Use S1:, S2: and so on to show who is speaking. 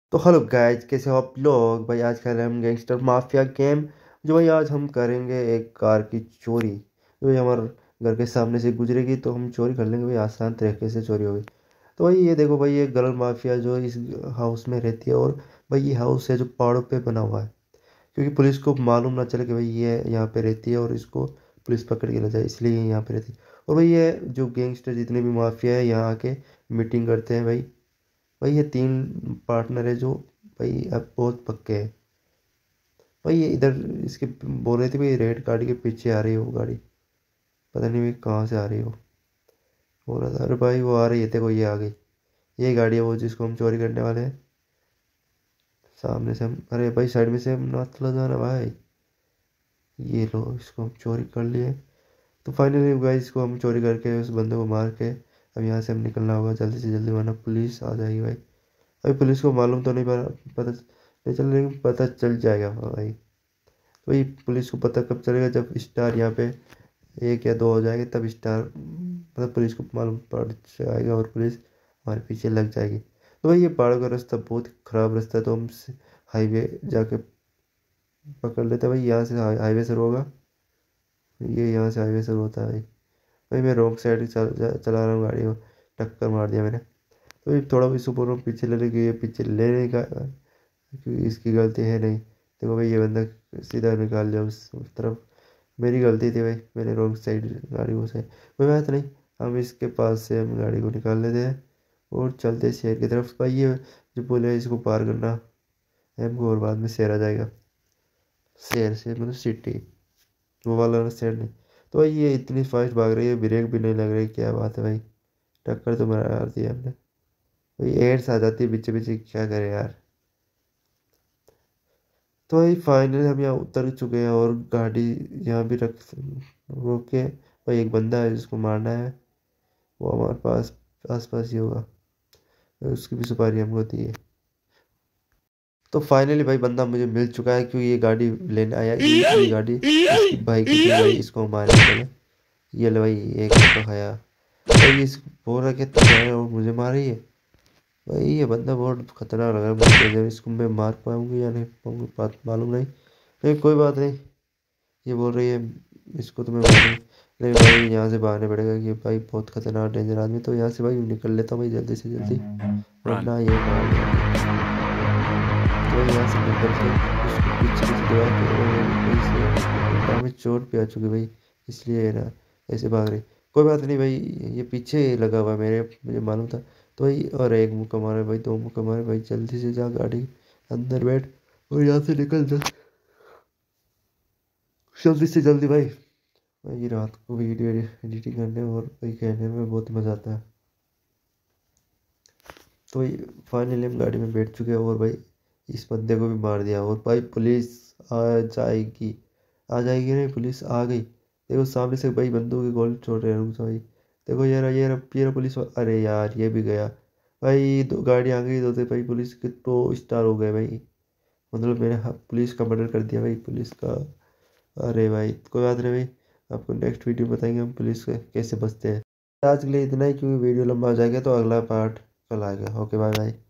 S1: तो hello guys, कैसे हो आप लोग? भाई आज खेल रहे हैं हम गैंगस्टर माफिया गेम। जो भाई आज हम करेंगे एक कार की चोरी। जो भाई हमारे घर के सामने से गुजरेगी तो हम चोरी कर लेंगे भाई, आसान तरीके से चोरी होगी। तो भाई ये देखो भाई, ये गर्ल माफिया जो इस हाउस में रहती है। और भाई ये हाउस है जो पहाड़ों पे बना हुआ है, क्योंकि पुलिस को मालूम ना चले कि भाई ये यहाँ पे रहती है और इसको पुलिस पकड़ के ले जाए, इसलिए ये यहाँ पे रहती है। और भाई ये जो गैंगस्टर जितने भी माफिया है यहाँ आके मीटिंग करते हैं भाई। भाई ये तीन पार्टनर है जो भाई अब बहुत पक्के हैं। भाई ये इधर इसके बोल रहे थे भाई, रेड गाड़ी के पीछे आ रही है वो गाड़ी। पता नहीं भाई कहाँ से आ रही हो। बोल रहा था अरे भाई वो आ रही है, देखो ये आ गई। ये गाड़ी है वो जिसको हम चोरी करने वाले हैं। सामने से हम, अरे भाई साइड में से हम ना चला जाना भाई। ये लो, इसको हम चोरी कर लिए। तो फाइनली गाइस इसको हम चोरी करके उस बंदे को मार के अब यहाँ से हम निकलना होगा जल्दी से जल्दी, वरना पुलिस आ जाएगी भाई। अभी पुलिस को मालूम तो नहीं पता नहीं चल, लेकिन पता चल जाएगा भाई। वही पुलिस को पता कब चलेगा, जब स्टार यहाँ पे 1 या 2 हो जाएंगे, तब स्टार मतलब पुलिस को मालूम पड़ जाएगा और पुलिस हमारे पीछे लग जाएगी। तो भाई ये पहाड़ों का रास्ता बहुत खराब रास्ता है, तो हम हाईवे जाके पकड़ लेते हैं भाई। यहाँ से हाईवे शुरू होगा, ये यहाँ से हाईवे शुरू होता है भाई। भाई मैं रॉन्ग साइड चला रहा हूँ गाड़ी को, टक्कर मार दिया मैंने। तो ये थोड़ा भी सुपर पीछे ले लेगी, ये पीछे लेने का क्योंकि इसकी गलती है नहीं। देखो भाई ये बंदा सीधा निकाल लिया उस तरफ। मेरी गलती थी भाई, मैंने रॉन्ग साइड गाड़ी को से, कोई बात नहीं। हम इसके पास से हम गाड़ी को निकाल लेते हैं और चलते हैं शहर की तरफ। भाई ये जो पुल है इसको पार करना है हमको, और बाद में शहर आ जाएगा। शहर से मतलब सिटी, वो वाला शहर नहीं। तो भाई ये इतनी फास्ट भाग रही है, ब्रेक भी नहीं लग रही, क्या बात है भाई। टक्कर तो मार दी हमने। भाई एड्स आ जाती है पीछे पीछे, क्या करे यार। तो भाई फाइनली हम यहाँ उतर चुके हैं और गाड़ी यहाँ भी रोक के। भाई एक बंदा है जिसको मारना है, वो हमारे पास आस पास ही होगा। उसकी भी सुपारी हमको दी है। तो फाइनली भाई बंदा मुझे मिल चुका है, क्योंकि ये गाड़ी लेने आया, ये गाड़ी इसकी भाई की थी भाई, इसको मारने पहले। ये ले भाई, एक तो खाया भाई। इस बोल रहा कि तू है और मुझे मार रही है। भाई ये बंदा बहुत खतरनाक लग रहा है मुझे, जब इसको मैं मार पाऊंगी या नहीं पाऊंगी बात मालूम नहीं। लेकिन कोई बात नहीं, ये बोल रही है इसको तुम्हें मारूं। लेकिन भाई यहाँ से भागने पड़ेगा कि भाई बहुत खतरनाक डेंजर आदमी। तो यहाँ से भाई निकल लेता हूँ भाई जल्दी से जल्दी, वरना ये मार देगा। तो यहाँ से निकल के उसको पीछे से दबा के, और से में चोट भी आ चुकी भाई, इसलिए है ना ऐसे भाग रही। कोई बात नहीं भाई, ये पीछे लगा हुआ है मेरे, मुझे मालूम था। तो भाई और एक मुक्का मारे भाई, 2 मुक्का मारे भाई, जल्दी से जा गाड़ी अंदर बैठ और यहाँ से निकल जा जल्दी से जल्दी भाई। भाई रात को वीडियो एडिटिंग करने और भाई कहने में बहुत मज़ा आता है। तो भाई फाइनली हम गाड़ी में बैठ चुके हैं और भाई इस बंदे को भी मार दिया। और भाई पुलिस आ जाएगी, आ जाएगी नहीं, पुलिस आ गई। देखो सामने से भाई बंदूक की गोली छोड़ रहे हैं, रुक जाओ भाई। देखो यार ये रहा पुलिस अरे यार ये भी गया। भाई 2 गाड़ी आ गई, तो भाई पुलिस के 2 स्टार हो गए भाई। मतलब मैंने पुलिस का मर्डर कर दिया भाई, पुलिस का। अरे भाई कोई बात नहीं भाई, आपको नेक्स्ट वीडियो बताएंगे हम पुलिस से कैसे बचते हैं। आज के लिए इतना ही, क्योंकि वीडियो लंबा हो जाएगा, तो अगला पार्ट कल आएगा। Okay bye bye.